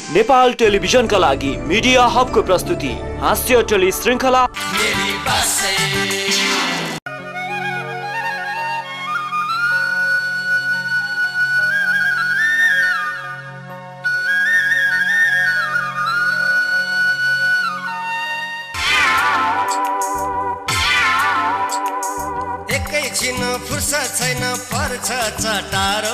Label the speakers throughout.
Speaker 1: नेपाल टेलिभिजनका लागि मिडिया हबको प्रस्तुति हास्य टेली श्रृङ्खला
Speaker 2: एकैछिन फुर्सद छैन पर्छ चटारो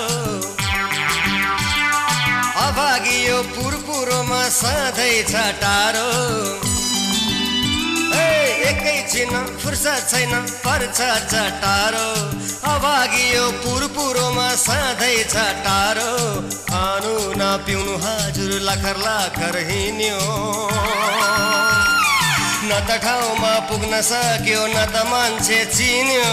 Speaker 2: अभागियो पुरपुरोमा सधैँ छटारो एकैछिन फुर्सद छैन पर्छ चटारो अभागियो पुरपुरोमा सधैँ छटारो खानु नपिउनु हजुर लाखर लाखर हिँड्यो न त ठाउँमा पुग्न सक्यो न त मान्छे चिन्यो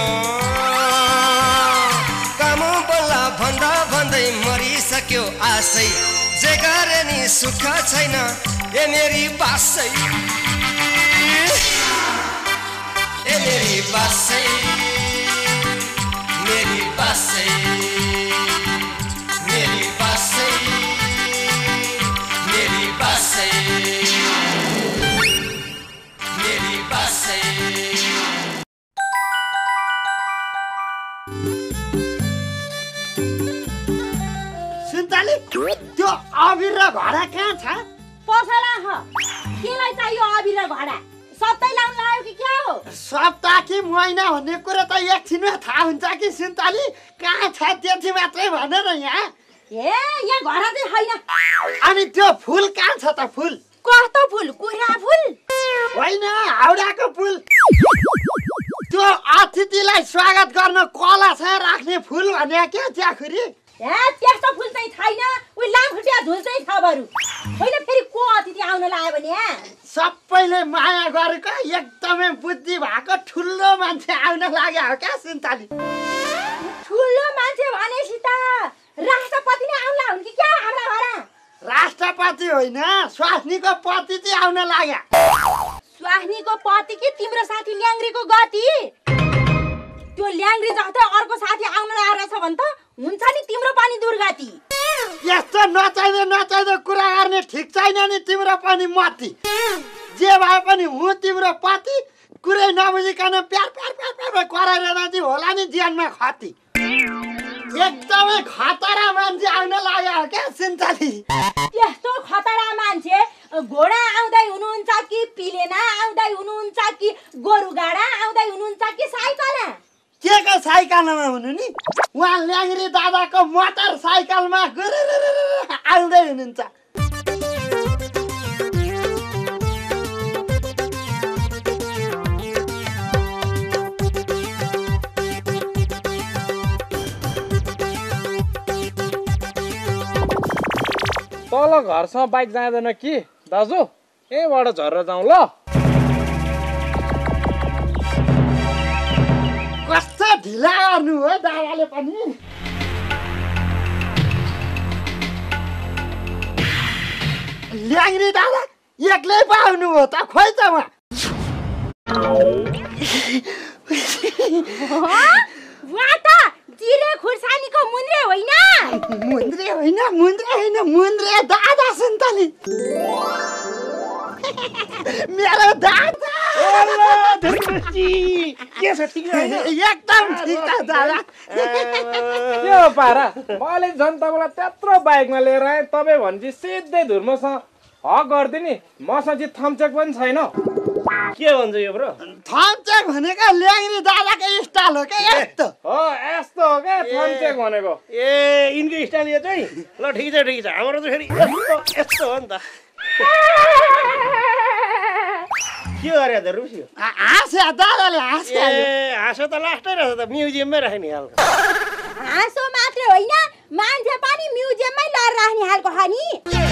Speaker 2: काम बल्ला भन्दा भन्दै मरिसक्यो आशै जे गरे नि सुख छैन ए मेरी बासै ए मेरी बासै मेरी बासै मेरी बासै मेरी बासै मेरी बासै
Speaker 3: सुन्ताली त्यो अबिर र घडा कहाँ छ?
Speaker 4: पसला ह केलाई चाहियो अबिर र घडा? सबै लाउन लाग्यो कि क्या हो?
Speaker 3: सप्ताह कि महिना भन्ने कुरा त एकछिनमा थाहा हुन्छ कि सुन्ताली? कहाँ छ त्यति मात्रै भनेर यहाँ
Speaker 4: ए यहाँ घडा चाहिँ छैन।
Speaker 3: अनि त्यो फुल कहाँ छ त? फुल
Speaker 4: कस्तो फुल? कुखुरा फुल
Speaker 3: होइन, हाउडाको फुल। त्यो अतिथिलाई स्वागत गर्न कलशमा राख्ने फुल भने के च्याखुरी?
Speaker 4: ए त्यस्तो फुल चाहिँ छैन। उही लामखुट्टिया झुल चाहिँ छ बरु। होइन फेरि को अतिथि आउन लाग्यो भने
Speaker 3: सबैले माया गरेको एकदमै बुद्धि भएको ठुलो मान्छे आउन लाग्यो हो क्या सुन्ताली?
Speaker 4: ठुलो मान्छे भनेपछि त राष्ट्रपति नै आउला हुन् कि क्या हाम्रा घर?
Speaker 3: राष्ट्रपति होइन, स्वास्नीको पति चाहिँ आउन लाग्यो।
Speaker 4: स्वास्नीको पति कि तिम्रो साथी ल्याङ्ग्रीको गति? त्यो ल्याङ्ग्री जस्तै अर्को साथी आउन लागेछ भने त हुन्छ नि तिम्रो पनि दुर्गति।
Speaker 3: यस्तो नचाहिँदो कुरा गर्ने ठिक छैन नि तिम्रो पनि मती। जे भए पनि हुँ तिम्रो पति, कुरै नबुझिकन प्यार प्यार प्यार प्यार कराएर चाहिँ होला नि जीवनमा खती। एकदमै खतरा मान्छे आउन लाग्यो हो क्या सुन्ताली?
Speaker 4: यस्तो खतरा मान्छे घोडा आउँदै हुनुहुन्छ कि पिलेना आउँदै हुनुहुन्छ कि गोरुगाडा आउँदै हुनुहुन्छ कि साइकलमा?
Speaker 3: के को साइकलमा हुनु नि? उहाँ ल्याङ्ग्री दादाको मोटर साइकलमा आउँदै हुनुहुन्छ।
Speaker 5: तल घरसम्म बाइक जाँदैन कि दाजु? यहीँबाट झरेर जाउँ ल।
Speaker 3: कस्तो ढिला गर्नु हो दादाले पनि। ल्याङ्ग्री दादा एक्लै पाउनु हो त? खोइ त उहाँ
Speaker 4: त जिरे खुर्सानीको मुन्द्रे होइन?
Speaker 3: मुन्द्रे होइन दादा सुन्ताली। मेरो दादा
Speaker 5: के छ? ठिक छैन?
Speaker 3: एकदम ठिक छ दादा।
Speaker 5: के हो पारा? मैले झन् तपाईँलाई त्यत्रो बाइकमा लिएर आएँ, तपाईँ भनेपछि सिधै धुर्मसँग हक गरिदिने। मसँग चाहिँ थम्चेक पनि छैन। के भन्छ यो ब्रो?
Speaker 3: थम्चेक भनेको ल्याङ्ग्री दादाको स्टाइल हो क्या? यस्तो
Speaker 5: हो क्या थम्चेक भनेको?
Speaker 6: ए यिनको स्टाइल यो चाहिँ? ल ठिक छ हाम्रो चाहिँ फेरि यस्तो हो नि त। के गरे त रुस्यो?
Speaker 3: हाँस्यो दादाले हाँस्यो।
Speaker 6: ए हाँसो त लास्टै रहेछ त, म्युजियममै राख्ने खालको।
Speaker 4: हाँसो मात्रै होइन, मान्छे पनि म्युजियममै लगेर राख्ने खालको छ नि।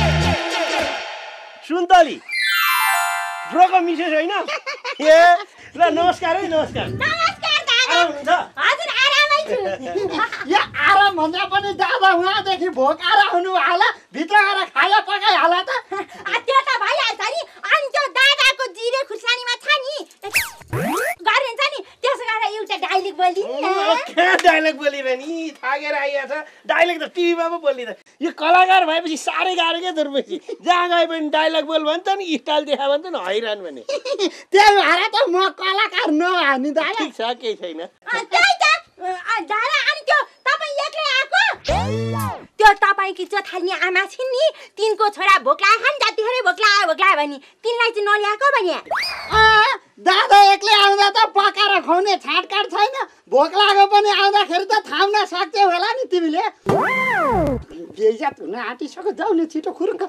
Speaker 6: सुन्तली ब्रोको मिसेस होइन? ए ल नमस्कार है। नमस्कार
Speaker 4: दादा। हजुर आरामै छु।
Speaker 3: या आराम भन्दा पनि दादा उहाँदेखि भोकाएर आउनु होला, भित्र गएर खाजा पकाइहाल्ला त।
Speaker 4: त्यो त भइहाल्छ नि। अनि त्यो दादाको जिरे खुर्सानीमा छ नि गरिन्छ नि, त्यसो गरेर एउटा डाइलेक्ट बोलिन् न।
Speaker 6: क्या डाइलेक्ट बोलिरहे नि? थाकेर आइया छ डाइलेक्ट डाइलग त टिभीमा पो बोलिन्छ यो कलाकार भएपछि साह्रै गाह्रो क्या धुर्मेसी जहाँ गए पनि डाइलग बोल भन्छ नि स्टाइल देखा भन्छ नि हैरान भने
Speaker 3: त्यही भएर त म कलाकार नभए नि दादा
Speaker 6: ठिक छ केही छैन
Speaker 4: त्यही त दादा अनि त्यो तपाईँ एक्लै आएको त्यो तपाईँकी जोथाल्ने आमा छिन् नि तिनको छोरा भोक लाग्यो नि जतिखेर भोक लाग्यो भने तिनलाई चाहिँ नल्याएको भने
Speaker 3: दादा एक्लै आउँदा त पकाएर खुवाउने छाटकाट छैन भोक लाग्यो पनि आउँदाखेरि त थाम्न सक्थ्यौ होला नि तिमीले बेइज्जत हुन आँटिसक्यो जाऊ न छिटो खुर्क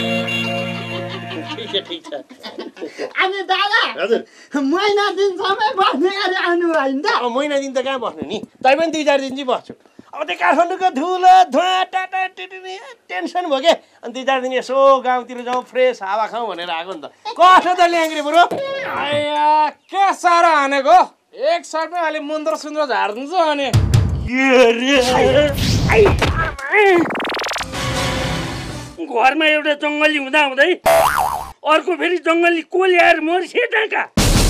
Speaker 6: ठिक छ
Speaker 3: अनि दादा
Speaker 6: हजुर
Speaker 3: महिना दिनसम्म बस्ने गरी आउनु भयो नि त
Speaker 6: अब महिना दिन त कहाँ बस्नु नि तै पनि 2-4 दिन चाहिँ बस्छु अब त्यो काठमाडौँको धुलो धुवा टाटा टिटिनी टेन्सन भयो के अनि 2-4 दिन यसो गाउँतिर जाउँ फ्रेस हावा खाउँ भनेर आएको नि त कसो त ल्याङ्ग्रे बरु
Speaker 5: आया के साह्रो हानेको एक सर्टमै अलि मुन्द्रो सुन्द्रो झार्दिन्छ अनि
Speaker 7: घरमा एउटा जङ्गली हुँदा हुँदै अर्को फेरि जङ्गली को ल्याएर मर्छे टाका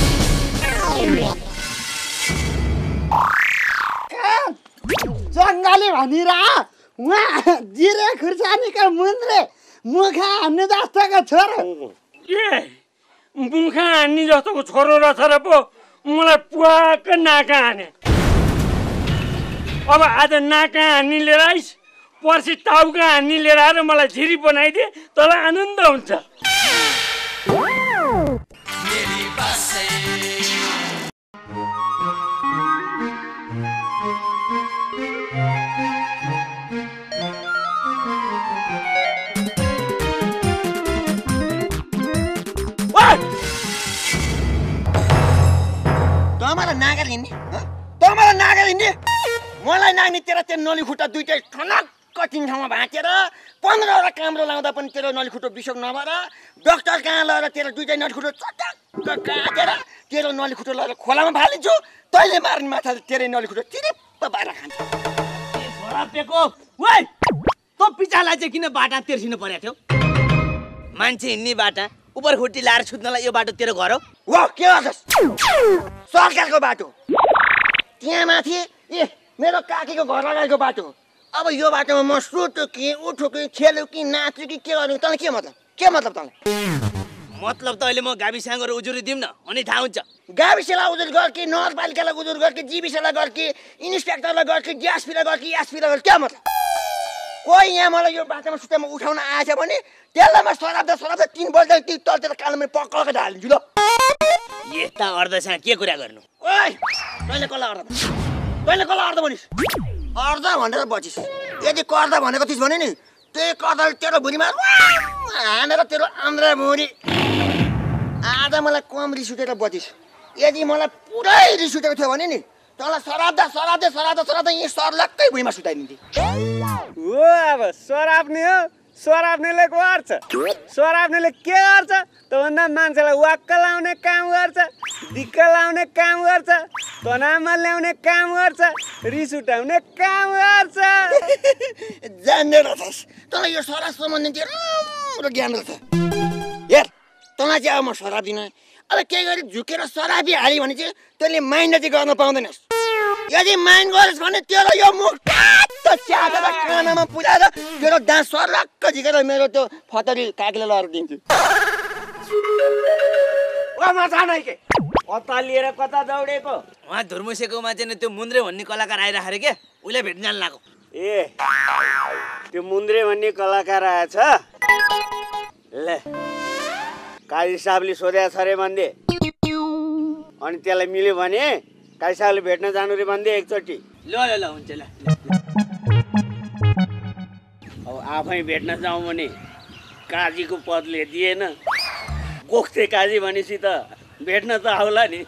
Speaker 3: जङ्गली भनिरा उहाँ जिरे खुर्सानीको मुन्द्रे मुखा हान्नु जस्तोको छोरो
Speaker 7: ए मुखा हान्ने जस्तोको छोरो रहेछ र पो मलाई पुवाक नाका हाने अब आज नाका हान्ने लिएर आइस पर्सि टाउका हान्ने लिएर आएर मलाई झिरी बनाइदिए तँलाई आनन्द हुन्छ
Speaker 2: तँलाई नागेर हिँड्ने मलाई नाग्ने तेरो त्यो नली खुट्टा दुइटै ठनक्क तिन ठाउँमा भाँचेर 15वटा काम्रो लाउँदा पनि तेरो नली खुट्टो बिसोक नभएर डक्टर कहाँ लगेर तेरो दुइटै नली खुट्टो चटक्क काटेर तेरो नली खुट्टो लगेर खोलामा फालिदिन्छु तैँले मार्ने माछाले तेरै नली खुट्टो चिरिप्प बाहिर खान्छ
Speaker 8: छोरापेको ओइ तँ पिछालाई चाहिँ किन बाटा तेर्सिनु परेको थियो मान्छे हिँड्ने बाटा उपर खुट्टी लाएर सुत्नलाई यो बाटो तेरो घर
Speaker 2: हो के गर्छस् सरकारको बाटो त्यहाँ माथि ए मेरो काकीको घर लगाएको बाटो अब यो बाटोमा म सुत्यो कि उठ्यो कि खेल्यो कि नाच्यो कि के गर्नु तँलाई के मतलब तँलाई
Speaker 8: मतलब त अहिले म गाविसँग गएर उजुरी दिउँ न अनि थाहा हुन्छ
Speaker 2: गाविसलाई उजुर गर कि नगरपालिकालाई उजुर गर कि जीविसलाई गर कि इन्सपेक्टरलाई गर कि डिएसपीलाई गर कि एसपीलाई गर के मतलब कोही यहाँ मलाई यो बाटोमा सुत्तामा उठाउन आएछ भने त्यसलाई म सराप्दा 3 बल्दा ती तलतिर कालोमा पक्क हालिदिन्छु ल
Speaker 8: यस्ता अर्धसँग के कुरा गर्नु
Speaker 2: ओइ तैँले कसलाई अर्ध भनिस् अर्ध भनेर बचिस् यदि कर्दा भनेको थिइस् भने नि त्यही कर्दाले तेरो भुँडीमा हानेर तेरो आन्द्रा भुँडी आज मलाई कम रिस उठेर बचिस् यदि मलाई पुरै रिस उठेको थियो भने नि तँलाई सराप्दा यहीँ सर्लक्कै भुइँमा सुताइदिन्थे
Speaker 6: हो अब सराप्ने हो सराप्नेले गर्छ सराप्नेले के गर्छ तँभन्दा मान्छेलाई वाक्क लाउने काम गर्छ दिक्क लाउने काम गर्छ तनावमा ल्याउने काम गर्छ रिस उठाउने काम गर्छ
Speaker 2: जान्दै रहेछस् तँलाई यो सराप सम्बन्धी चाहिँ राम्रो ज्ञान रहेछ हेर तँलाई चाहिँ अब म सराप दिनँ अब केही गरी झुकेर सरापी हाल्यो भने चाहिँ तैँले माइन्ड चाहिँ गर्न पाउँदैनस् यदि माइन्ड गरिस् भने तेरो यो मुख च्यापेर कानामा पुऱ्याएर तेरो दाँत सर्लक्क झिकेर मेरो त्यो फतरी काकीले लगेर दिन्छु
Speaker 8: कता लिएर कता दौडेको उहाँ धुर्मुसेको मान्छे नै त्यो मुन्द्रे भन्ने कलाकार आइराखेर के उसले भेट्न जान लाग्यो
Speaker 7: ए त्यो मुन्द्रे भन्ने कलाकार आएछ ले काजी साहबले सोधेको छ रे भन्दै अनि त्यसलाई मिल्यो भने काजी साहबले भेट्न जानु रे भन्दै एकचोटि
Speaker 8: ल हुन्छ ल
Speaker 7: अब आफै भेट्न जाउँ भने काजीको पदले दिएन गोख्थे काजी भनेपछि त भेट्न त आउला नि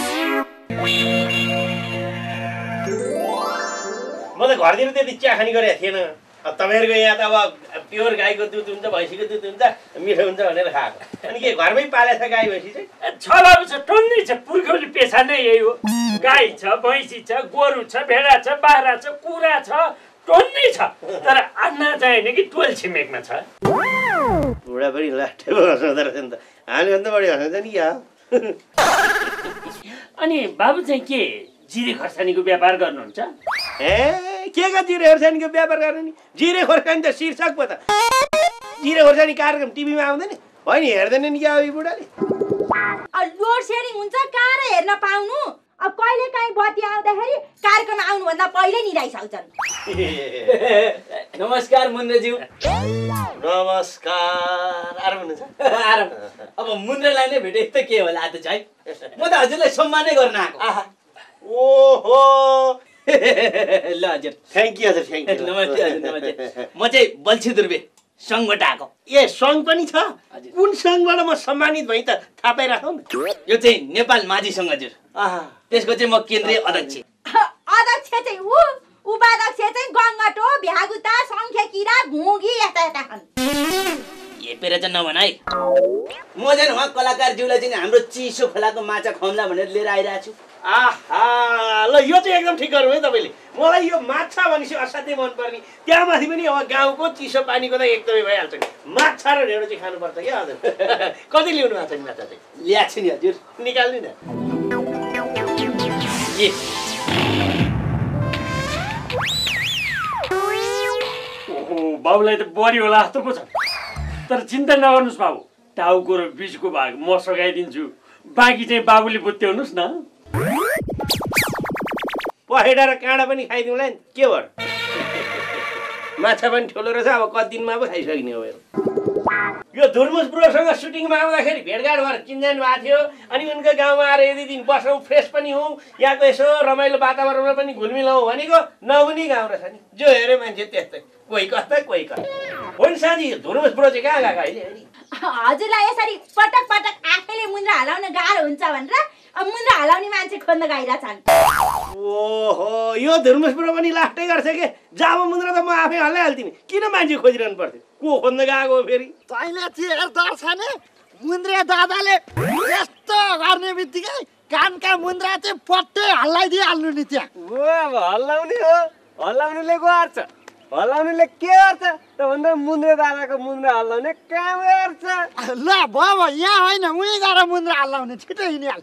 Speaker 6: म त घरतिर त्यति चिया खानी गरेको थिएन तपाईँहरूको यहाँ त अब प्योर गाईको दुध हुन्छ भैँसीको दुध हुन्छ मिठो हुन्छ भनेर खाएको अनि के घरमै पालेछ गाई भैँसी चाहिँ
Speaker 7: छ बाबु छ टन्नै छ पुर्खौली पेसा नै यही हो गाई छ भैँसी छ गोरु छ भेडा छ बाख्रा छ कुखुरा छ टन्नै छ तर अन्ना चाहिँ होइन कि टोल छिमेकमा छ
Speaker 6: बुढा पनि लाटे हँसाउँदो रहेछ नि त हामीभन्दा बढी हँसाउँछ नि क्या
Speaker 7: अनि बाबु चाहिँ के जिरे खर्सानीको व्यापार गर्नुहुन्छ
Speaker 6: ए
Speaker 9: के का जिरे खोर्सानीको व्यापार गर्ने नि? जिरे खोर्सानी त शीर्षक पो त। जिरे खोर्सानी कार्यक्रम टिभीमा आउँदैन होइन, हेर्दैन नि क्या यो बुढाले?
Speaker 4: लोड सेडिङ हुन्छ कहाँ र हेर्न पाउनु? अब कहिले काहीँ बत्ती आउँदाखेरि कार्यक्रम आउनुभन्दा पहिल्यै निराइसक्छन्।
Speaker 8: नमस्कार मुन्द्रेज्यू।
Speaker 9: नमस्कार। आराम हुनुहुन्छ?
Speaker 8: आराम। अब मुन्द्रेलाई नै भेटे त के होला आज चाहिँ? म त हजुरलाई सम्मानै गर्न आएको।
Speaker 9: ओहो
Speaker 8: ल हजुर।
Speaker 9: थ्याङ्क यू हजुर, थ्याङ्क यू।
Speaker 8: नमस्ते हजुर, नमस्ते। म चाहिँ बल्छी दुर्बे सङ्घबाट आएको।
Speaker 9: ए सङ्घ पनि छ? कुन सङ्घबाट म सम्मानित भएँ त थाहा पाइराखौँ न।
Speaker 8: यो चाहिँ नेपाल माझी सङ्घ हजुर। त्यसको चाहिँ म केन्द्रीय अध्यक्ष।
Speaker 4: अध्यक्ष चाहिँ उपाध्यक्ष चाहिँ गङ्गटो, भ्यागुता, सङ्ख्याकिरा, घुगी यस्ता यस्ता छन्।
Speaker 8: हेपेर चाहिँ नभन है। म चाहिँ उहाँ कलाकारज्यूलाई चाहिँ हाम्रो चिसो खोलाको माछा खुवाउँला भनेर लिएर आइरहेको छु।
Speaker 9: आहा, ल यो चाहिँ एकदम ठिक गर्नु है तपाईँले। मलाई यो माछा भनेपछि असाध्यै मनपर्ने। त्यहाँमाथि पनि अब गाउँको चिसो पानीको त एकदमै भइहाल्छ नि। माछा र ढेँडो चाहिँ खानुपर्छ क्या हजुर। कति ल्याउनु भएको छ नि माछा चाहिँ?
Speaker 8: ल्याएको छु नि हजुर।
Speaker 9: निकाल्नु न।
Speaker 10: ओहो, बाबुलाई त बढी होला जस्तो पो छ। तर चिन्ता नगर्नुहोस् बाबु, टाउको र बिचको भाग म सघाइदिन्छु। बाँकी चाहिँ बाबुले बुझ्याउनुहोस् न।
Speaker 9: पखेटा र काँडा पनि खाइदिउँला नि, के भयो? माछा पनि ठुलो रहेछ, अब कति दिनमा पो खाइसकिने हो। यो धुर्मुस ब्रोसँग सुटिङमा आउँदाखेरि भेटघाट भएर चिन्जान भएको थियो। अनि उनको गाउँमा आएर यदि दिन बसौँ, फ्रेस पनि हौँ, यहाँको यसो रमाइलो वातावरणमा पनि घुलमिलाउँ भनेको नहुने गाउँ रहेछ नि। जो हेऱ्यो मान्छे त्यस्तै, कोही कता कोही कता। होइन साथी, धुर्मुस ब्रो चाहिँ कहाँ गएको अहिले?
Speaker 4: हजुरलाई यसरी पटक पटक आफैले मुन्द्रा हलाउन गाह्रो हुन्छ भनेर अब मुन्द्रा हलाउने मान्छे खोज्न गइरहेछन्।
Speaker 9: ओहो, यो धुर्मुस ब्रो पनि लास्टै गर्छ के? जब मुन्द्रा त म आफै हल्लाइहाल्थेँ नि, किन मान्छे खोजिरहनु पर्थ्यो? को खोज्न गएको फेरि?
Speaker 3: तैँले चाहिँ हेर दर्शने मुन्द्रे दादाले यस्तो गर्ने बित्तिकै कानका मुन्द्रा चाहिँ पट्टै हल्लाइदिइहाल्नु नि त्यहाँ।
Speaker 6: अब हल्लाउने हो, हल्लाउनेले गर्छ। हल्लाउनेले के गर्छ त भन्दा मुन्द्रे दादाको मुन्द्रा हल्लाउने काम गर्छ।
Speaker 3: ल भयो यहाँ होइन, उहीँ गएर मुन्द्रा हल्लाउने, छिटो हिँडिहाल्छ।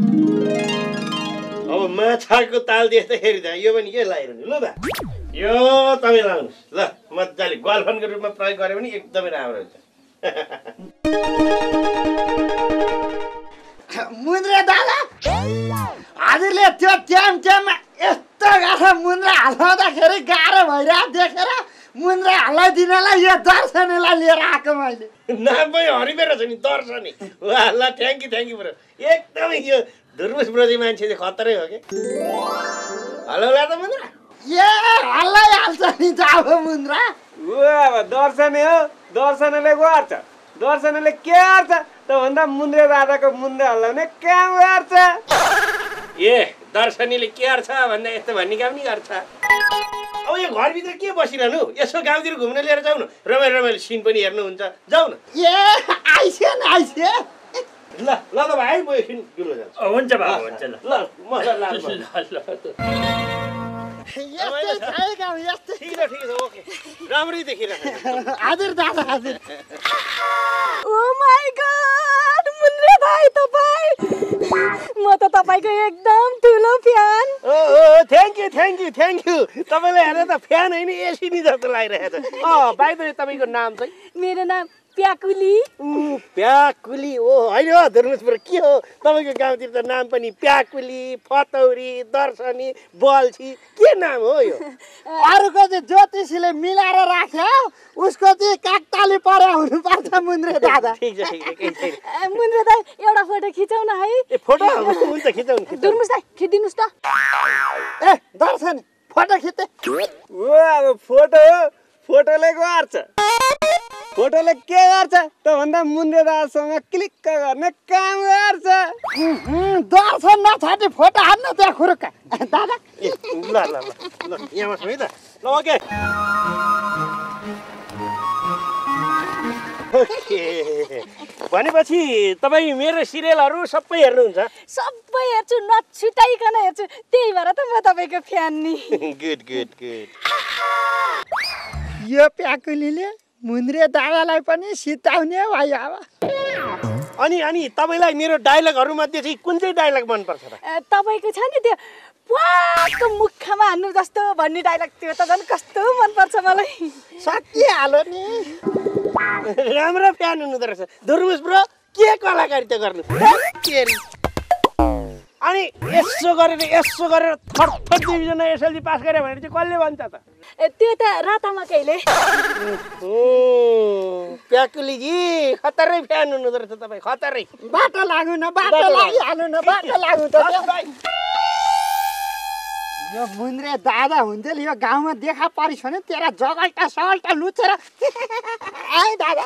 Speaker 9: अब माछाको ताल देख्दाखेरि त यो पनि के लगाइरहनु? ल दा, यो तपाईँ लाउनुहोस् ल। मजाले ग्वालफनको रूपमा प्रयोग गऱ्यो भने एकदमै राम्रो हुन्छ।
Speaker 3: मुन्द्रे दादा हजुरले त्यो ट्याममा यस्तो गाह्रो मुन्द्रा हल्लाउँदाखेरि गाह्रो भइरहेको देखेर मुन्द्रा हल्लाइदिनलाई यो दर्शनीलाई लिएर आएको मैले।
Speaker 9: नाम पनि हरिबेर छ नि, दर्शनी। वाह, ल थ्याङ्क यू ब्रो। एकदमै यो धुर्मुस ब्रो चाहिँ मान्छे चाहिँ खतरै हो कि? हल्लाउला त मुन्द्रा?
Speaker 3: ए हल्लाइहाल्छ नि त अब मुन्द्रा।
Speaker 6: अब दर्शने हो, दर्शनले गर्छ। दर्शनले के गर्छ त भन्दा मुन्द्रे दादाको मुन्द्रा हल्लाउने काम गर्छ।
Speaker 9: ए दर्शनीले के गर्छ भन्दा यस्तो भन्ने काम नि गर्छ। अब यो घरभित्र के बसिरहनु? यसो गाउँतिर घुम्न लिएर जाउँ न, रमाइलो रमाइलो सिन पनि हेर्नुहुन्छ, जाउँ न।
Speaker 3: ए आइसे न आइसे।
Speaker 9: ल ल त भाइ, म एकछिन डुल्न जान्छु।
Speaker 10: हुन्छ बाबु, हुन्छ ल।
Speaker 9: ल म लान्छु।
Speaker 3: यस्तै छ गाउँ, यस्तै।
Speaker 9: ठिक छ ओके, राम्रै देखिरहेको।
Speaker 3: हजुर दादा हजुर।
Speaker 4: ओ माय गॉड, मुन्द्रे भाइ तपाईँ, म त तपाईँको एकदम ठुलो फ्यान।
Speaker 9: Oh thank you. तपाईँलाई हेरेर त फ्यान होइन, एसी नि जस्तो लागिरहेको छ। बाइ द वे तपाईँको नाम चाहिँ?
Speaker 4: मेरो नाम प्याकुली।
Speaker 9: प्याकुली? ओ होइन हो धुर्मुस ब्रो, के हो तपाईँको गाउँतिर त नाम पनि प्याकुली, फतौरी, दर्शनी, बल्छी, के नाम हो यो?
Speaker 3: अरूको चाहिँ ज्योतिषीले मिलाएर राख्यो, उसको चाहिँ काकताली परे हुनुपर्छ मुन्द्रे दादा।
Speaker 9: ठिक छ केही छैन।
Speaker 4: मुन्द्रे दाइ एउटा फोटो खिचौँ न है?
Speaker 9: ए फोटो हुन्छ, खिचौँ।
Speaker 4: धुर्मुस दाइ खिचिदिनुहोस् त।
Speaker 3: ए दर्शन फोटो खिच्दै।
Speaker 6: अब फोटो हो, फोटोले गर्छ। फोटोले के गर्छ त भन्दा मुन्द्रे दादासँग क्लिक्क गर्ने काम गर्छ।
Speaker 3: दर्शन नछाटी फोटो हान्नु त्यहाँ खुरुक्क दादा।
Speaker 9: ल यहाँ बस्नु है त। ल ओके। भनेपछि तपाईँ मेरो सिरियलहरू सबै हेर्नुहुन्छ?
Speaker 4: सबै हेर्छु, नछुटाइकन हेर्छु, त्यही भएर त म तपाईँको फ्यान नि।
Speaker 9: गुड।
Speaker 3: यो प्याकुलीले मुन्द्रे दादालाई पनि सिताउने भयो अब।
Speaker 9: अनि तपाईँलाई मेरो डायलगहरू मध्ये चाहिँ कुन चाहिँ डायलग मनपर्छ त?
Speaker 4: तपाईँको छ नि त्यो
Speaker 11: वाक मुखमा हान्नु जस्तो भन्ने डायलग त्यो त झन् कस्तो मनपर्छ मलाई।
Speaker 3: सकिहाल्यो नि।
Speaker 9: राम्रो फ्यान हुनुहुँदो रहेछ धुर्मुस ब्रो। के कलाकारिता गर्नु अनि यसो गरेर थर्ड डिभिजन एसएलसी पास गरे भने चाहिँ कसले भन्छ त?
Speaker 11: त्यो त रातामा कहिले
Speaker 9: प्याकुलीजी खतरै फ्यान हुनुहुँदो रहेछ तपाईँ खतरै।
Speaker 3: बाटो लागु न बाटो लागिहाल्नु न बाटो लागु त। यो मुन्द्रे दादा हुन्थ्यो यो गाउँमा देखा परिस् भने तेरा जगल्टा सगल्टा लुचेर आए दादा।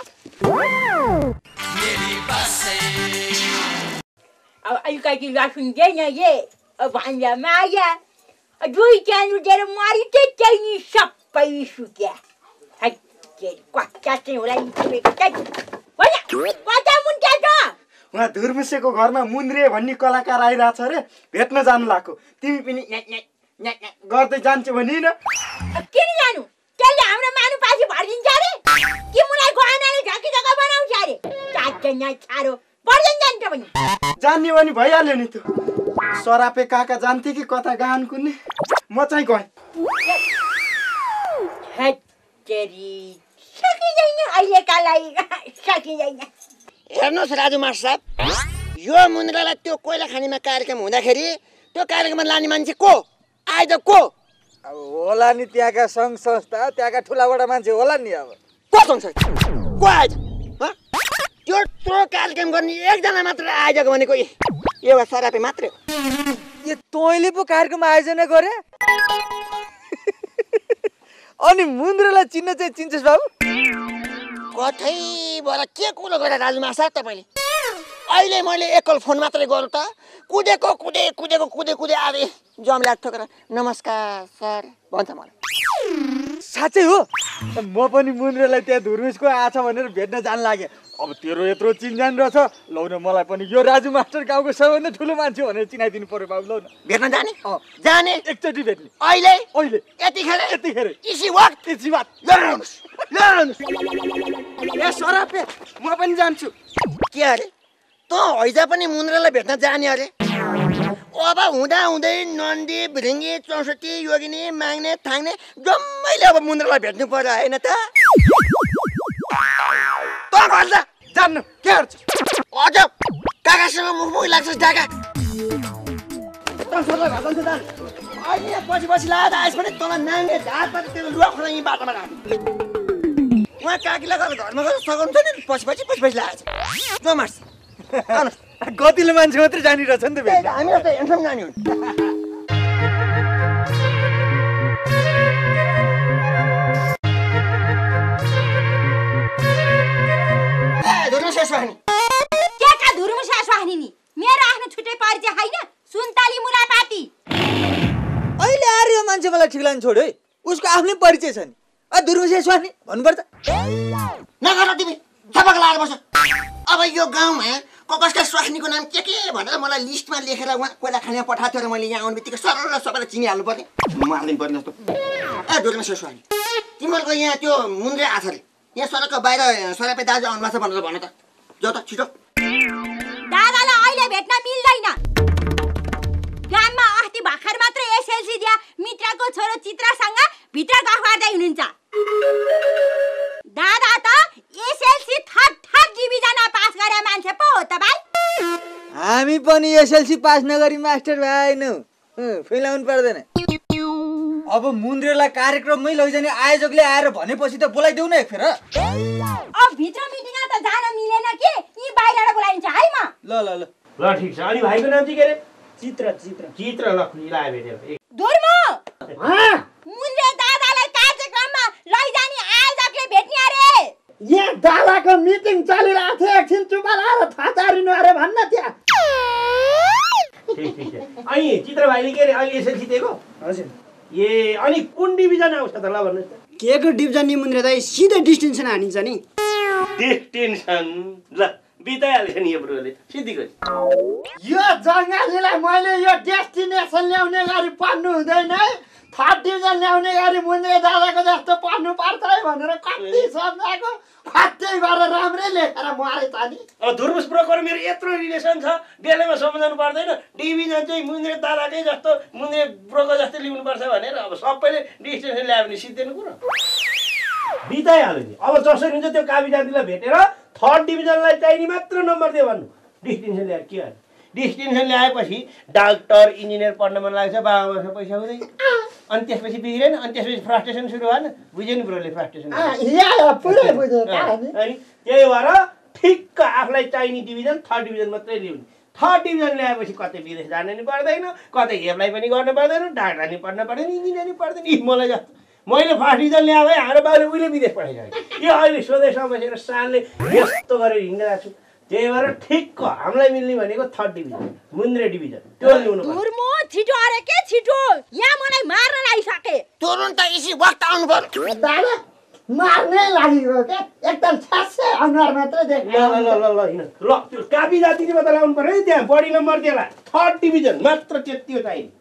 Speaker 4: अब अलिकति की सुन्दैन ये भान्जा माया दुई क्यान उठेर मरि चाहिँ नि सबै सुक्या। कच्चा चाहिँ होला
Speaker 3: उहाँ धुर्मुसेको घरमा मुन्द्रे भन्ने कलाकार आइरहेछ अरे भेट्न जानु लाग्यो। तिमी पनि गर्दै जान्छौ भने न
Speaker 4: किन जानु? त्यसले हाम्रो मानु पासी भरिदिन्छ अरे कि मुलाई गहनाले ढाकी जग्गा बनाउँछ अरे। चाँचै छारो पर्दैन जान्छ भने
Speaker 3: जान्ने भने भइहाल्यो नि। त्यो सरापे काका जान्थे कि कता गान कुन्ने म चाहिँ गएँ।
Speaker 4: सकिँदैन अहिलेकालाई सकिँदैन।
Speaker 2: हेर्नुहोस् राजु मास्टर साहब यो मुन्द्रालाई त्यो कोइला खानीमा कार्यक्रम हुँदाखेरि त्यो कार्यक्रममा लाने मान्छे को आइज को?
Speaker 12: अब होला नि त्यहाँका सङ्घ संस्था त्यहाँका ठुलाबडा मान्छे होला नि। अब
Speaker 2: को सँगसँगै को आइज? त्यो कार्यक्रम गर्ने एकजना मात्र आइजको भनेको एउटा सरापे मात्रै हो।
Speaker 12: यो तैँले पो कार्यक्रम आयोजना गरे अनि मुन्द्रेलाई चिन्न चाहिँ चिन्छस् बाबु?
Speaker 2: कठैबाट के कुरो गरे राजु मास्टर तपाईँले? अहिले मैले एकल फोन मात्रै गरौँ त कुदे आए जमला ठोकेर नमस्कार सर भन्छ मलाई।
Speaker 12: साँच्चै हो? म पनि मुन्द्रेलाई त्यहाँ धुर्मुसको आछ भनेर भेट्न जान लागेँ। अब तेरो यत्रो चिन्जान रहेछ लौ न मलाई पनि यो राजु मास्टर गाउँको सबैभन्दा ठुलो मान्छे भनेर चिनाइदिनु पर्यो बाबु। लौ न
Speaker 2: भेट्न जाने
Speaker 12: एकचोटि भेट्ने
Speaker 2: अहिले यतिखेर इसी वक्त
Speaker 3: ए सरापे म पनि जान्छु।
Speaker 2: के अरे त हैजा पनि मुन्द्रालाई भेट्न जाने अरे? अब हुँदै नन्दी भिरिङ्गी चौसठी योगिनी माग्ने थाङ्ने जम्मैले अब मुन्द्रालाई भेट्नु पर्यो होइन त?
Speaker 3: जान्नु के गर्छ?
Speaker 2: अझ काकासँग मुखमुखी लाग्छ ढाका अहिले पछि लाँदा आइस पनि तल नाङ्गे झारबाट त्यो लुगा खोला यहीँ बाटोमा राख्नु। उहाँ काकीलाई गएर घरमा गएर सघाउनु छैन नि पछि लागेछ जो मार्छ
Speaker 12: गतिलो मान्छे मात्रै जानिरहेछ नि त भेट्न।
Speaker 2: हामी त हेर्छौँ जाने हो।
Speaker 4: मेरो आफ्नो छुट्टै परिचय होइन सुन्तली मुरापाती।
Speaker 12: अहिले आएर यो मान्छे मलाई ठिक लाग्न छोड्यो है। उसको आफ्नै परिचय छ नि। धुर्मुसे स्वास्नी भन्नुपर्छ
Speaker 2: नगर तिमी सबक लाएर बस। अब यो गाउँमा कसका स्वास्नीको नाम के भनेर मलाई लिस्टमा लेखेर उहाँ कोइला खानीमा पठाएको थियो र मैले यहाँ आउने बित्तिकै सरर सबैलाई चिनिहाल्नु पर्ने मार्दिनु पर्ने जस्तो। धुर्मुसे स्वास्नी तिमीहरूको यहाँ त्यो मुन्द्रे आछरे यहाँ सडकको बाहिर सरापे दाजु आउनुभएको छ भनेर भन त जाऊ त छिटो।
Speaker 4: दादालाई अहिले भेट्न मिल्दैन। गाममा अस्ति भर्खर मात्र एसएलसी दिया मित्रको छोरो चित्रासँग भित्र गफ गर्दै हुनुहुन्छ। दादा त एसएलसी थर्ड डिभिजनमा पास गरे मान्छे पो हो त भाइ।
Speaker 12: हामी पनि एसएलसी पास नगरी मास्टर भएनौँ। फैलाउनु पर्दैन। अब मुन्द्रेलाई कार्यक्रममै लैजाने आयोजकले आएर भनेपछि त बोलाइदेऊ न एकफेर।
Speaker 4: अब भित्र मिटिङमा त जान मिलेन कि यी बाहिरबाट बोलाइन्छ है म।
Speaker 9: ल ठिक छ। अनि भाइको नाम चाहिँ के अरे? चित्र ल मिलाए भेटेर
Speaker 4: धुर्मु मुन्द्रे दादालाई कार्यक्रममा लैजाने आयोजकले भेट्ने अरे।
Speaker 3: यहाँ दादाको मिटिङ चलिरहेको थियो एकछिन चुप लाएर थाचारिनु अरे भन्न त्यहाँ।
Speaker 9: ठिक छ। अनि चित्र भाइले के अरे अहिले एसएलसी दिएको?
Speaker 8: हजुर।
Speaker 9: ए अनि कुन डिभिजन आउँछ त ल भन्नुहोस् त?
Speaker 8: के को डिभिजन नि मुन्द्रे दाइ सिधै डिस्टिङसन हानिन्छ नि।
Speaker 9: डिस्टिङसन ल बिताइहाल्छ नि यो ब्रोले सिद्धिको
Speaker 3: यो जङ्गालीलाई मैले यो डेस्टिनेसन ल्याउने गरी पढ्नु हुँदैन है 3rd डिभिजन ल्याउने गरी मुन्द्रे दादाको जस्तो पढ्नु पर्छ है भनेर कति सम्झाएको खत्तै गरेर राम्रै लेखेर मरे त नि
Speaker 9: अब धुर्मुस ब्रोकर मेरो यत्रो रिलेसन छ बेलामा सम्झाउनु पर्दैन डिभिजन चाहिँ मुन्द्रे दादाकै जस्तो मुन्द्रे ब्रोकर जस्तै लिनुपर्छ भनेर अब सबैले डिस्टिनेसन ल्यायो भने सिद्धिनु कुरो बिताइहाल्यो नि अब जसरी हुन्छ त्यो काबी जातिलाई भेटेर 3rd डिभिजनलाई चाहिने मात्र नम्बर दियो भन्नु डिस्टिनेसन ल्याएर के गर्नु डिस्टिनेसन ल्याएपछि डाक्टर इन्जिनियर पढ्न मन लाग्छ बाबामा पैसा हुँदैन अनि त्यसपछि बिग्रेन अनि त्यसपछि फ्रस्ट्रेसन सुरु भएन बुझ्यो नि ब्रोले फ्रस्ट्रेसन अनि त्यही भएर ठिक्क आफूलाई चाहिने डिभिजन 3rd डिभिजन मात्रै ल्याउने 3rd डिभिजन ल्याएपछि कतै विदेश जानु नि पर्दैन कतै एप्लाई पनि गर्नु पर्दैन डाक्टर नि पढ्नु पर्दैन इन्जिनियर नि पर्दैन मलाई जस्तो मैले 1st डिभिजन ल्याए भए हाम्रो बाबुले उहिले विदेश पठाइसक्यो यो अहिले स्वदेशमा बसेर सानले यस्तो गरेर हिँडिरहेको छु त्यही भएर ठिक्क हामीलाई मिल्ने भनेको 3rd डिभिजन मुन्द्रे डिभिजन त्यो ल्याउनु
Speaker 4: धुर्मो छिटो अरे के छिटो यहाँ मलाई मार्न लागिसके
Speaker 2: तुरुन्त इसी वक्त आउनु पर्यो
Speaker 3: दादा मार्नै लाग्यो के एकदम छास्से अनुहार मात्र देख्नु
Speaker 9: ल हिँड ल त्यो काबी जातिले मात्र ल्याउनु पर्यो है त्यहाँ बढी नम्बर दिएला 3rd डिभिजन मात्र त्यति हो चाहिने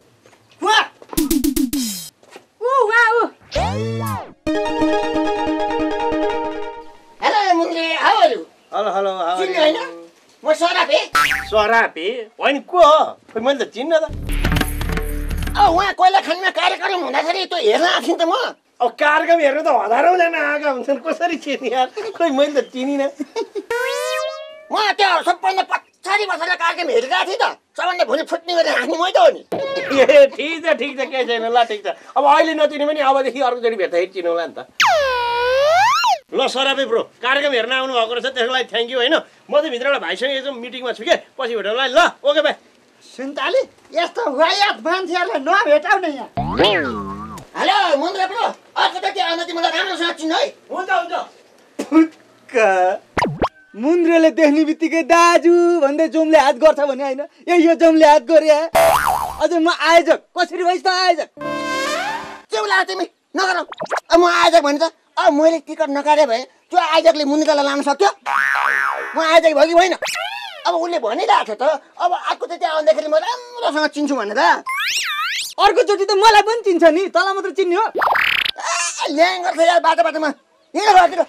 Speaker 2: हेलो मुन्द्रे how are you
Speaker 9: hello hello
Speaker 2: चिन्नु हैन म सरापे
Speaker 9: होइन को हो खोइ मैले त चिन्न त
Speaker 2: उहाँ कोइलाखानीमा कार्यक्रम हुँदाखेरि त्यो हेर्न आएको थिएँ त म
Speaker 9: अब कार्यक्रम हेर्नु त हजारौँजना आएका हुन्छन् कसरी चिने यार खोइ मैले त चिनिनँ
Speaker 2: म त्यो सबभन्दा पछाडि बसेर कार्यक्रम हेरिरहेको थिएँ त सबभन्दा भुँडी फुट्ने गरेर हाँस्ने मै त हो नि
Speaker 9: ए ठिक छ केही छैन ल ठिक छ अब अहिले नचिने पनि अबदेखि अर्कोचोटि भेट्दाखेरि चिनौला नि त ल सरापे ब्रो कार्यक्रम हेर्न आउनु भएको रहेछ त्यसको लागि थ्याङ्क यू होइन म चाहिँ भित्रबाट भाइसँग एकदम मिटिङमा छु के पछि भेटौँला ल ओके बाई
Speaker 3: सुन्ताली यस्तो वायात मान्छेहरूलाई नभेटाउ न यहाँ
Speaker 2: हेलो मुन्द्रे ब्रो अर्कोचोटि आउँदा तिमीलाई राम्रोसँग चिन्नु है
Speaker 12: फुक्क मुन्द्रेले देख्ने बित्तिकै दाजु भन्दै जोमले हात गर्छ भने होइन यो जोमले हात गरे अझ म आयोजक कसरी भइस् त आयोजक
Speaker 2: के बोला तिमी नगर अब म आयोजक भने त अब मैले टिकट नकाटे भए त्यो आयोजकले मुन्द्रेलाई लान सक्थ्यो म आयोजक भयो कि होइन अब उसले भनिरहेको थियो त अब अर्कोचोटि आउँदाखेरि म राम्रोसँग चिन्छु भनेर
Speaker 12: अर्कोचोटि त मलाई पनि चिन्छ नि तँलाई मात्र चिन्ने हो
Speaker 2: ल्याङ गर्छ यार बाटोमा हिँड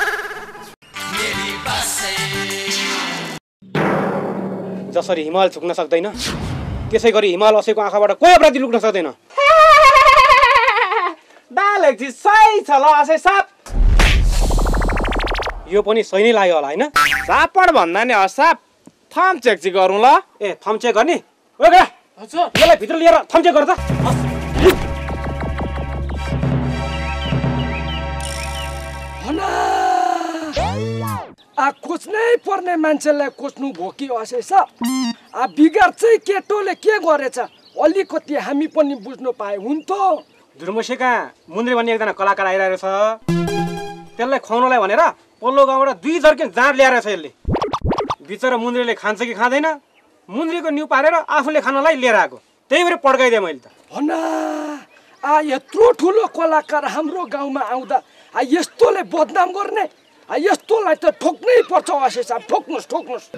Speaker 5: जसरी हिमाल झुक्न सक्दैन त्यसै गरी हिमाल असैको आँखाबाट कोही अपराधी लुक्न सक्दैन डायलेक्ट चाहिँ सही छ ल असै साप यो पनि सही नै लाग्यो होला होइन सापड भन्दा नि साप थम चेक चाहिँ गरौँ ल ए थम चेक गर्ने ओके हजुर यसलाई भित्र लिएर थम चेक गर त
Speaker 13: खोज्नै पर्ने मान्छेलाई खोज्नु भो कि असैछ बिगार चाहिँ केटोले के गरेछ अलिकति हामी पनि बुझ्नु पाए हुन्थ्यो
Speaker 5: धुर्मुसेका मुन्द्रे भन्ने एकजना कलाकार आइरहेको छ त्यसलाई खुवाउनलाई भनेर पल्लो गाउँबाट 2 जर्किन जाँड ल्याएर छ यसले बिचरा मुन्द्रेले खान्छ कि खाँदैन मुन्द्रेको न्यु पारेर आफूले खानलाई लिएर आएको त्यही भएर पड्काइदिएँ मैले त
Speaker 13: भन यत्रो ठुलो कलाकार हाम्रो गाउँमा आउँदा यस्तोले बदनाम गर्ने यस्तोलाई त ठोक्नै पर्छ असै साहब ठोक्नुहोस्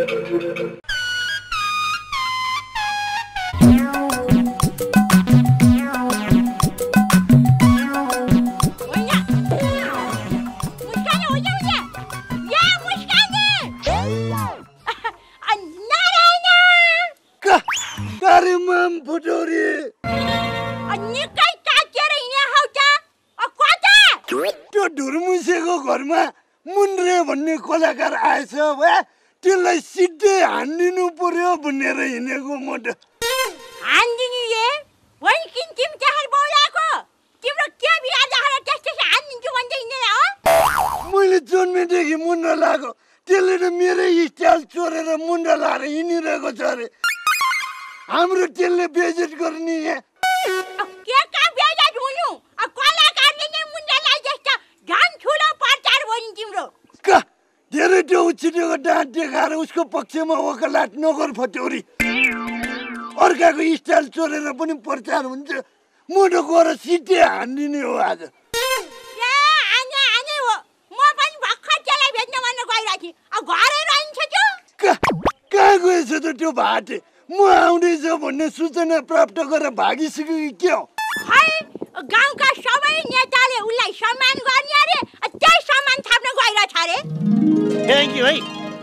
Speaker 3: त्यो धुर्मुसेको घरमा मुन्द्रे भन्ने कलाकार आएछ भए त्यसलाई सिधै हान्दिनु पर्यो भनेर हिँडेको म त
Speaker 4: हान्दिनु ए वही किन तिमी चाहर बोलाको तिम्रो के बिहा जहर त्यस्तै हान्दिन्छु भन्दै हिँडेर हो
Speaker 3: मैले जन्मेदेखि मुन्डा लाएको त्यसले त मेरै स्टाइल चोरेर मुन्डा लाएर हिँडिरहेको छ अरे हाम्रो त्यसले बेइज्जत गर्ने यहाँ
Speaker 4: के का बेइज्जत हुनु कलाकारले नै मुन्डा लाइ जस्तो झन् ठुलो प्रचार भयो नि तिम्रो
Speaker 3: धेरै त्यो उछिटेको डाँट देखाएर उसको पक्षमा वकालत नगर फट्यौरी अर्काको स्टाइल चोरेर पनि प्रचार हुन्छ म त गएर सिधै हान्दिने हो आज
Speaker 4: म पनि भर्खर त्यसलाई भेट्न भनेर गइरहेको थिएँ घरै रहन्छ
Speaker 3: त त्यो भाटे म आउँदैछ भन्ने सूचना प्राप्त गरेर भागिसक्यो कि के हो?
Speaker 4: है गाउँका सबै नेताले उलाई सम्मान गर्ने अरे त्यही सम्मान थाप्न गइरहेछ अरे।
Speaker 9: थ्याङ्क यू है।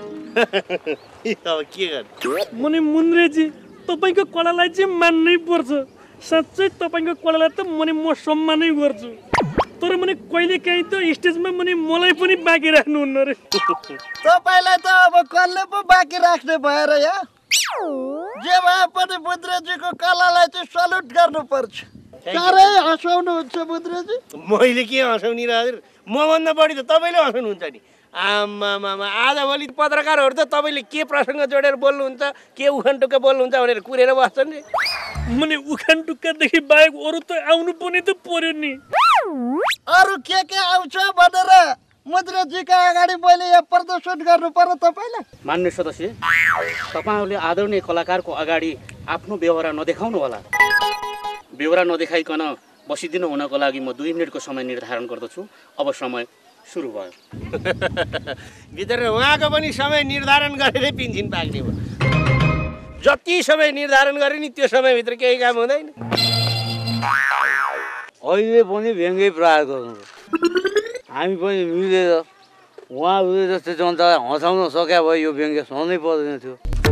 Speaker 9: अब के गर्नु?
Speaker 10: मने मुन्द्रेजी तपाईको कलालाई चाहिँ मान्नै पर्छ। साँच्चै तपाईको कलालाई त मने म सम्मानै गर्छु। तर मने कहिले काहीँ त स्टेजमा मने मलाई पनि बाँकी राख्नुहुन्न रे।
Speaker 3: तपाईलाई त अब कसले पो बाँकी राख्ने भएर या जे भए पनि मुद्रेजीको कलालाई चाहिँ सल्युट गर्नुपर्छ। साह्रै हँसाउनुहुन्छ मुद्रेजी।
Speaker 9: मैले के हँसाउने र हजुर? मभन्दा बढी त तपाईँले हँसाउनुहुन्छ नि। आमामामा आजभोलि पत्रकारहरू त तपाईँले के प्रसङ्ग जोडेर बोल्नुहुन्छ, के उखानटुक्का बोल्नुहुन्छ भनेर कुरेर बस्छन् नि।
Speaker 10: मने उखानटुक्कादेखि बाहेक अरू त आउनु पनि त पर्यो नि।
Speaker 3: अरू के आउँछ भनेर मुद्रेजीका अगाडि मैले यहाँ प्रदर्शन गर्नु पर्यो तपाईँलाई?
Speaker 14: मान्य सदस्य, तपाईँहरूले आदरणीय कलाकारको अगाडि आफ्नो व्यवहार नदेखाउनु होला। व्यवहार नदेखाइकन बसिदिनु हुनको लागि म 2 मिनेटको समय निर्धारण गर्दछु। अब समय सुरु भयो।
Speaker 9: भित्र उहाँको पनि समय निर्धारण गरेरै पिन्सिन पाक्ने भयो। जति समय निर्धारण गरे नि त्यो समयभित्र केही काम हुँदैन।
Speaker 15: अहिले पनि व्यङ्ग्य प्रहार गर्नु, हामी पनि मिलेर उहाँहरूले जस्तै जनतालाई हँसाउन सके भए यो व्यङ्ग्य सहनै पर्दैन थियो।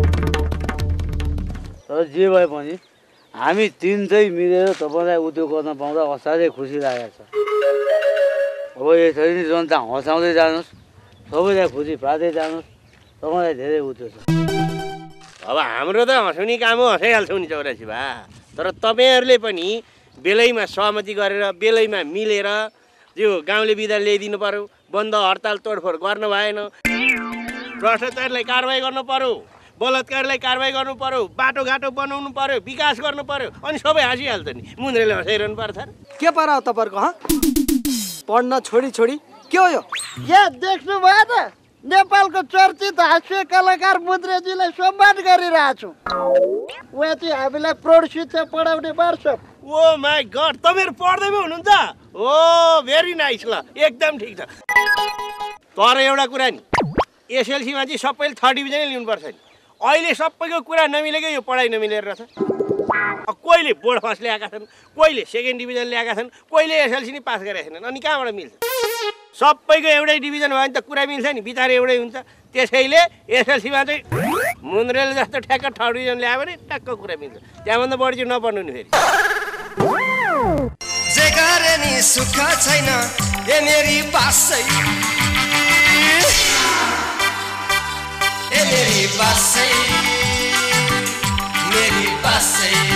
Speaker 15: तर जे भए पनि हामी 3 चाहिँ मिलेर तपाईँलाई उद्योग गर्न पाउँदा असाध्यै खुसी लागेको छ। अब यसरी नै जनता हँसाउँदै जानुहोस्, सबैलाई खुसी पार्दै जानुहोस्, तपाईँलाई धेरै उद्योग छ।
Speaker 9: अब हाम्रो त हँसाउने काम हो, हँसाइहाल्छौँ नि चौरासी भा। तर तपाईँहरूले पनि बेलैमा सहमति गरेर बेलैमा मिलेर यो गाउँले विधान ल्याइदिनु पर्यो। बन्द हडताल तोडफोड गर्न भएन। भ्रष्टाचारलाई कारवाही गर्नु पर्यो, बलात्कारलाई कारवाही गर्नु पर्यो, बाटोघाटो बनाउनु पर्यो, विकास गर्नु पर्यो, अनि सबै हाँसिहाल्छ नि। मुन्द्रेले हँसाइरहनु पर्छ।
Speaker 13: के पारा हो तपाईँहरूको? पढ्न छोडी के हो यो?
Speaker 3: यहाँ देख्नु भयो त, नेपालको चर्चित हास्य कलाकार मुद्रेजीलाई सम्मान गरिरहेछु। उहाँ चाहिँ हामीलाई प्रौढ शिक्षा पढाउने वर्कसप।
Speaker 9: ओ माई गड, तपाईँहरू पढ्दैमै हुनुहुन्छ? ओ भेरी नाइस, ल एकदम ठिक छ। तर एउटा कुरा नि, एसएलसीमा चाहिँ सबैले 3rd डिभिजनै लिनुपर्छ नि। अहिले सबैको कुरा नमिलेकै यो पढाइ नमिलेर रहेछ। कोहीले बोर्ड फर्स्ट ल्याएका छन्, कोहीले 2nd डिभिजन ल्याएका छन्, कोहीले एसएलसी नै पास गरेका छैनन्। अनि कहाँबाट मिल्छ? सबैको एउटै डिभिजन भयो भने त कुरा मिल्छ नि, विचार एउटै हुन्छ। त्यसैले एसएलसीमा चाहिँ मुन्द्रेले जस्तो ठ्याक्क 3rd डिभिजन ल्यायो भने टक्क कुरा मिल्छ। त्यहाँभन्दा बढी चाहिँ नपढ्नु नि फेरि।
Speaker 16: जे गरे नि सुख छैन ए मेरी बासै, ए मेरी बासै, मेरी बासै।